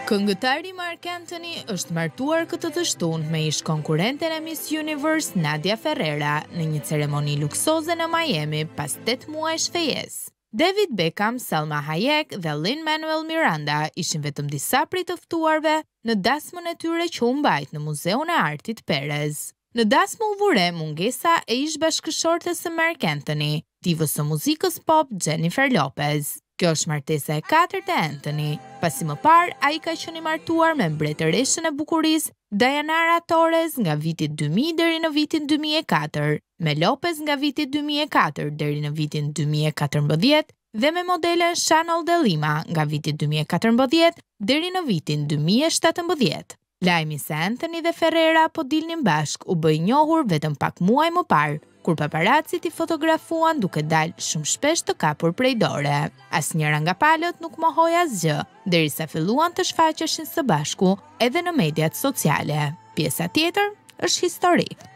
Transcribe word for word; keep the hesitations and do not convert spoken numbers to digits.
Këngëtari Marc Anthony është martuar këtë të shtunë me ish konkurrenten e Miss Universe Nadia Ferrera në një ceremoni luksoze në Miami pas tetë muajsh fejesë. David Beckham, Salma Hayek dhe Lin-Manuel Miranda ishin vetëm disa prej të ftuarve në dasmën e tyre që u mbajt në Muzeun e Artit Perez. Në dasmë u vure mungesa e ish bashkëshortes së Marc Anthony, divës së muzikës pop Jennifer Lopez. Kjo është martesa e katërt e Anthony, pasi më parë ai ka qenë i martuar me mbretëreshën e bukurisë Dayanara Torres nga viti dy mijë deri në vitin dy mijë e katër, me Lopez nga viti dy mijë e katër deri në vitin dy mijë e katërmbëdhjetë dhe me modelen Chanel de Lima nga viti dy mijë e katërmbëdhjetë deri në vitin dy mijë e shtatëmbëdhjetë. Lajmi se Anthony dhe Ferrera po dilnin bashk u bë i njohur vetëm pak muaj më parë, kur paparacit i fotografuan duke dalë shumë shpesh të kapur prej dore. Asnjëra nga palët nuk mohoi asgjë, derisa filluan të shfaqeshin së bashku edhe në mediat sociale. Pjesa tjetër është histori.